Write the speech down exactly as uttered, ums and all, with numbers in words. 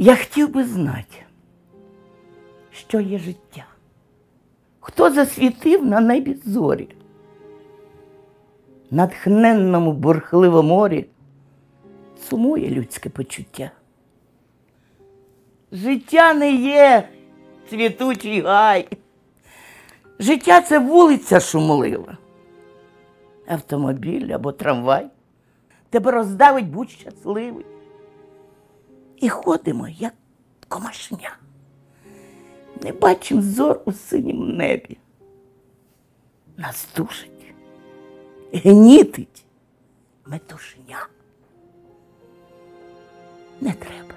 Я хотів би знати, що є життя. Хто засвітив на небі зорі? На тхненному бурхливому морі сумує людське почуття. Життя не є цвітучий гай. Життя – це вулиця шумлива. Автомобіль або трамвай. Тебе роздавить, будь щасливий. І ходимо, як комашня. Не бачим зор у синім небі. Нас душить, гнітить метушня. Не треба.